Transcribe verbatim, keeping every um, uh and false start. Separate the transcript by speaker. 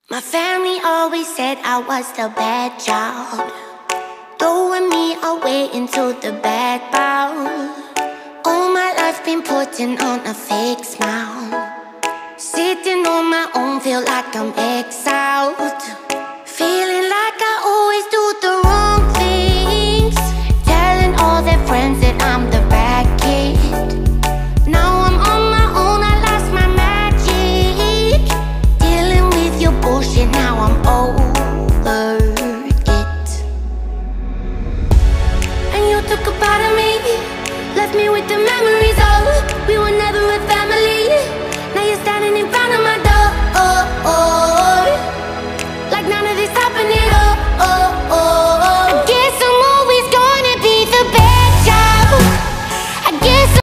Speaker 1: My family always said I was the bad child, throwing me away into the bad bowl. All my life been putting on a fake smile, sitting on my own, feel like I'm exiled.